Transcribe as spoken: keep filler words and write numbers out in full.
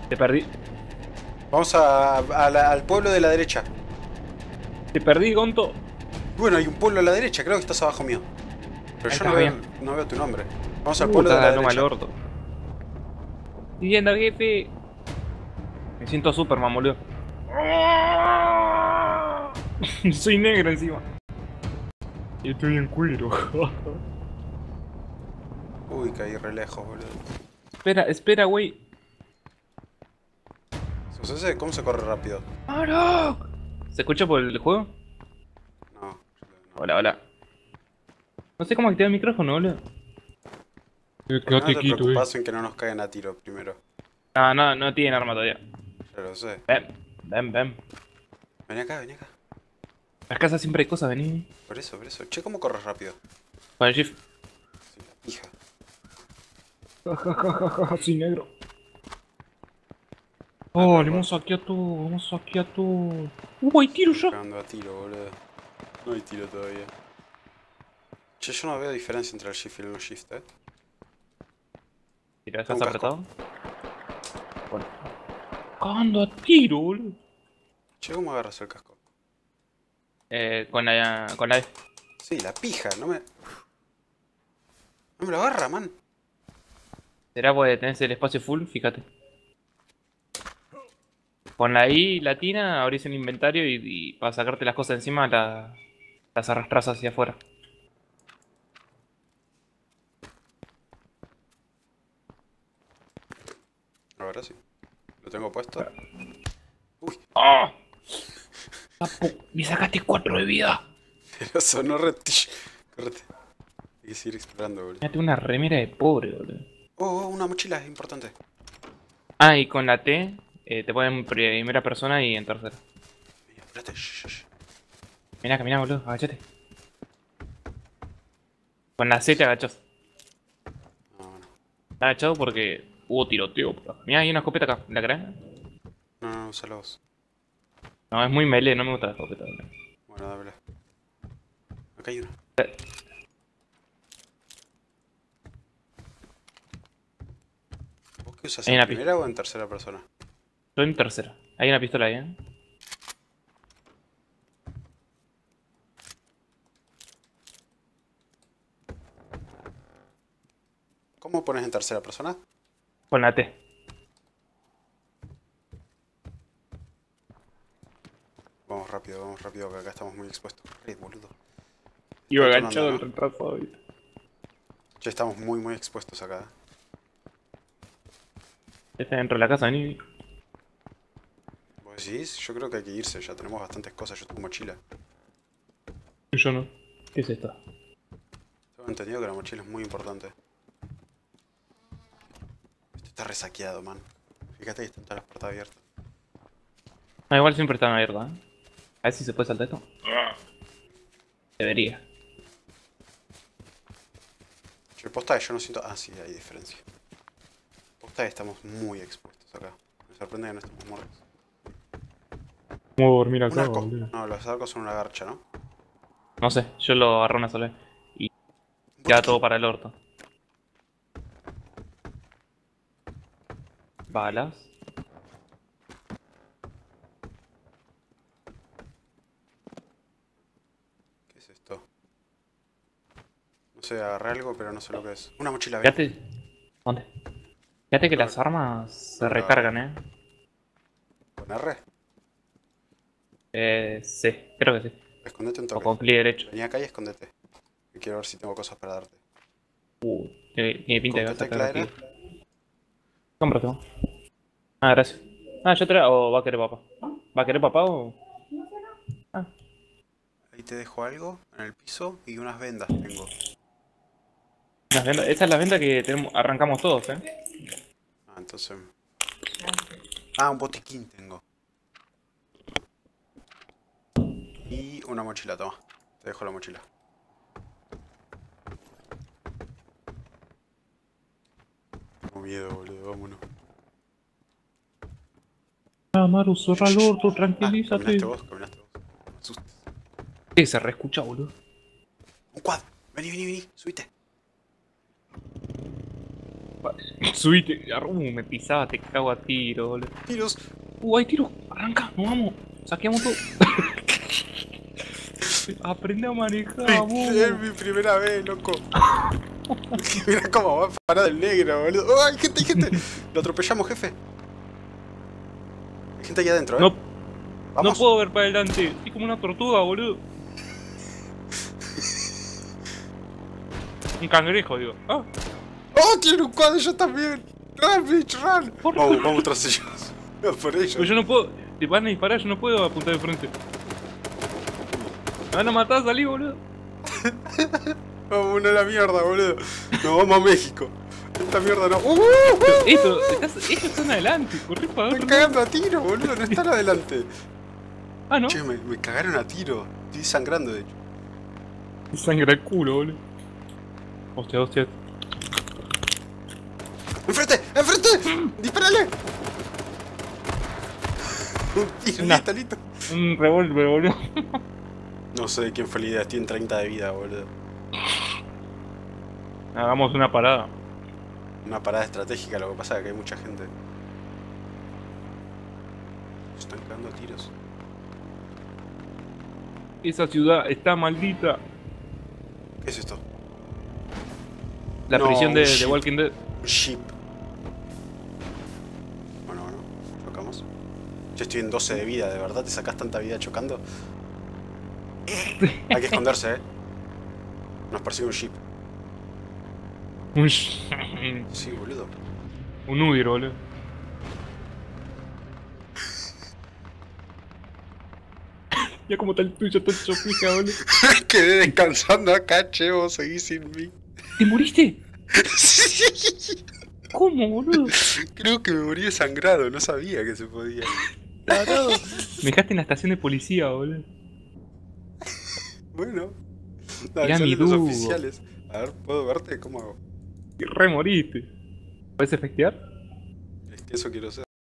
Te perdí. Vamos a, a la- al pueblo de la derecha. Te perdí, Gonto. Bueno, hay un pueblo a la derecha, creo que estás abajo mío. Pero Ahí yo no estás veo, bien. no veo tu nombre. Vamos al Uh, pueblo de estás la la toma al derecha. orto. Siguiendo, jefe. Me siento Superman, boludo. Soy negro encima. Y estoy en cuero. Uy, caí re lejos, boludo. Espera, espera, güey. ¿Sos ese? ¿Cómo se corre rápido? ¡Ahora! ¿Se escucha por el juego? No, no. Hola, hola. No sé cómo activar el micrófono, boludo. Eh, ¿Por qué no quédate te quieto, eh. preocupas en que no nos caigan a tiro primero? Ah, no, no tienen arma todavía. Ya lo sé. Ven, ven, ven. Vení acá, vení acá. En las casas siempre hay cosas, vení. Por eso, por eso. Che, ¿cómo corres rápido? Con el shift. Sí, la pija. Jajajaja, soy negro. Ah, Oh, no, le va. hemos saqueado todo, hemos saqueado todo. Uh, hay tiro ya. Cagando a tiro, boludo. No hay tiro todavía. Che, yo no veo diferencia entre el shift y el no shift, eh. Si lo Tengo dejas un casco. apretado. Bueno. Cagando a tiro, boludo. Che, ¿cómo agarras el casco? Eh, con la, con la E. Sí, la pija, no me... No me lo agarra, man. Será porque tenés el espacio full, fíjate. Con la I latina abrís el inventario y, y para sacarte las cosas encima la- las arrastras hacia afuera. Ahora sí. Lo tengo puesto. Uy, ¡Ah! Sapo, me sacaste cuatro de vida. pero sonó re... Correte. Hay que seguir explorando, boludo. Mírate una remera de pobre, boludo. Oh, oh, una mochila, es importante. Ah, y con la T eh, te ponen en primera persona y en tercera. Mira, espérate, shh, shh, shh. Mirá, caminá, boludo, agachate. Con la C te agachás. No, bueno. Está agachado porque hubo tiroteo. Mirá, hay una escopeta acá, ¿la crees? No, no, úsala vos. No, es muy melee, no me gusta la escopeta, boludo. Bueno, dámela. Acá hay una. ¿Vos qué usas Hay en una primera pistola. o en tercera persona? Yo en tercera. Hay una pistola ahí, ¿eh? ¿Cómo pones en tercera persona? Con la T. Vamos rápido, vamos rápido, que acá estamos muy expuestos. Red, boludo. Iba Está agachado detonando, el ¿no? retraso, ¿viste? Che, estamos muy, muy expuestos acá. Está dentro de la casa, vení. ¿Vos decís? Yo creo que hay que irse, ya tenemos bastantes cosas. Yo tengo mochila. Yo no. ¿Qué es esto? Tengo entendido que la mochila es muy importante. Esto está resaqueado, man. Fíjate que están todas las puertas abiertas. Ah, igual siempre están abiertas, ¿eh? A ver si se puede saltar esto. Debería. Che, posta que yo no siento... Ah, sí, hay diferencia. Posta que estamos muy expuestos acá. Me sorprende que no estemos muertos. ¿Cómo dormir Un acá, arco. boludo? No, los arcos son una garcha, ¿no? No sé, yo lo agarré una sola vez. Y Un queda botiquín. todo para el orto. Balas. ¿Qué es esto? No sé, agarré algo, pero no sé lo que es. Una mochila, ven. Fíjate. ¿Dónde? Fíjate que No, las armas se no, recargan, ¿eh? ¿Con R? Eh, sí, creo que sí. Escondete un O toque. con clic derecho. Vení acá y escondete. Que quiero ver si tengo cosas para darte. Uh, tiene, tiene pinta ¿Con de qué que vas a tecla caer era? aquí. Cómprate. Ah, gracias. Ah, yo te la... ¿O va a querer papá? ¿Va a querer papá o...? Ah, Ahí te dejo algo en el piso y unas vendas tengo. las vendas- esta es la venta que tenemos, arrancamos todos, ¿eh? Ah, entonces... Ah, un botiquín tengo. Y una mochila, toma. Te dejo la mochila. Tengo miedo, boludo, vámonos. Ah, Maru, zorra el orto, Ah, tranquilízate. caminaste vos, caminaste vos. No me asustes. Sí, se reescucha, boludo. Un quad. Vení, vení, vení, subite. Subite. Uh, me pisaba, te cago a tiro, boludo. Tiros. Uh, hay tiro. Arranca, nos vamos. Saqueamos todo. Aprende a manejar, vamos. Es mi primera vez, loco. Mira cómo va parado el negro, boludo. ¡Oh, hay gente, hay gente! Lo atropellamos, jefe. Hay gente ahí adentro, eh. No, Vamos. no puedo ver para adelante. Estoy como una tortuga, boludo. Un cangrejo, digo. Ah, ¡Oh, tiene un cuadro yo también! ¡Run, bitch, run! Por- Vamos, vamos tras ellos. No, por ellos. pero yo no puedo. Te van a disparar, yo no puedo apuntar de frente. Me van a matar, salí, boludo. Vamos a la mierda, boludo. Nos vamos a México. Esta mierda no. ¡Uh! Pero esto, estás, ellos están adelante, corre para Me otro están lado. cagando a tiro, boludo. No están adelante. Ah, no. Che, me, me cagaron a tiro. Estoy sangrando, de hecho. Sangra el culo, boludo. Hostia, hostia. ¡Enfrente! ¡Enfrente! ¡Dispárale! Un tiro, Nah. listo, listo. Un revólver, boludo. No sé de quién fue la idea. Estoy en treinta de vida, boludo. Hagamos una parada. Una parada estratégica, lo que pasa es que hay mucha gente. Se están cagando a tiros. Esa ciudad está maldita. ¿Qué es esto? La No, prisión de, un de ship. Walking Dead. Un ship. Bueno, bueno. Chocamos. Yo estoy en doce de vida, ¿de verdad te sacás tanta vida chocando? Hay que esconderse, eh. Nos persigue un ship. Un, sh- Sí, boludo. un Udir, boludo. Ya como está el tuyo, todo hecho pija, boludo. Quedé descansando acá, che, vos seguís sin mí. ¿Te moriste? Sí. ¿Cómo, boludo? Creo que me morí desangrado, no sabía que se podía. Tarado. Me dejaste en la estación de policía, boludo. Bueno. Mirá Avisale mi a los dúo. oficiales. A ver, ¿puedo verte? ¿Cómo hago? Y re moriste. ¿Puedes efectear? Es que eso quiero hacer.